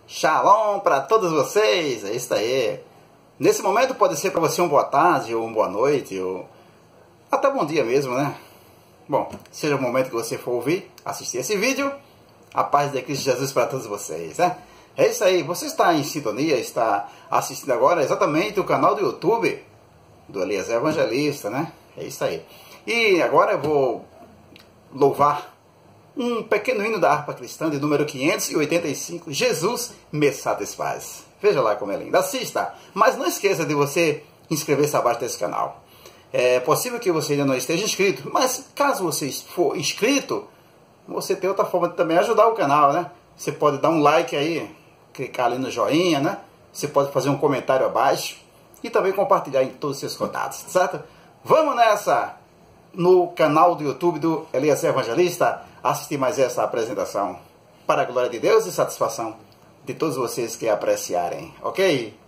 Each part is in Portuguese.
Shalom para todos vocês, é isso aí. Nesse momento pode ser para você uma boa tarde, ou uma boa noite, ou até bom dia mesmo, né? Bom, seja o momento que você for ouvir, assistir esse vídeo, a paz de Cristo Jesus para todos vocês, né? É isso aí, você está em sintonia, está assistindo agora exatamente o canal do YouTube do Eliezer Evangelista, né? É isso aí. E agora eu vou louvar um pequeno hino da harpa cristã de número 585, Jesus me satisfaz. Veja lá como é lindo. Assista, mas não esqueça de você inscrever-se abaixo desse canal. É possível que você ainda não esteja inscrito, mas caso você for inscrito, você tem outra forma de também ajudar o canal, né? Você pode dar um like aí, clicar ali no joinha, né? Você pode fazer um comentário abaixo e também compartilhar em todos os seus contatos, certo? Vamos nessa! No canal do YouTube do Eliezer Evangelista, assistir mais essa apresentação para a glória de Deus e satisfação de todos vocês que apreciarem, ok?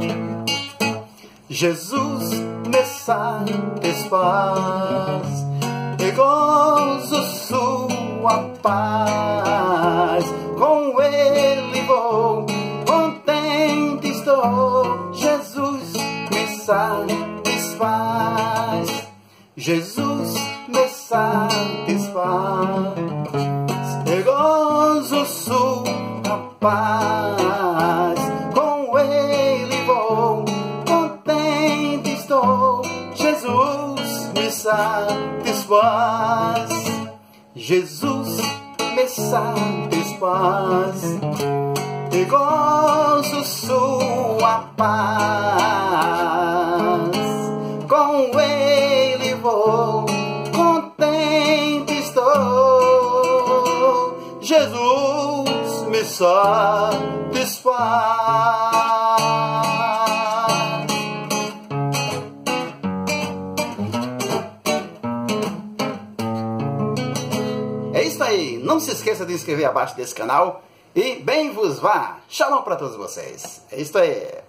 Jesus me satisfaz e gozo sua paz, com ele vou, contente estou, Jesus me satisfaz. Jesus me satisfaz, e gozo sua paz, com ele vou, contente estou, Jesus me satisfaz, Jesus me satisfaz, e gozo sua paz, com ele vou, contente estou, Jesus me satisfaz. É isso aí, não se esqueça de inscrever abaixo desse canal e bem vos vá. Shalom para todos vocês. É isso aí.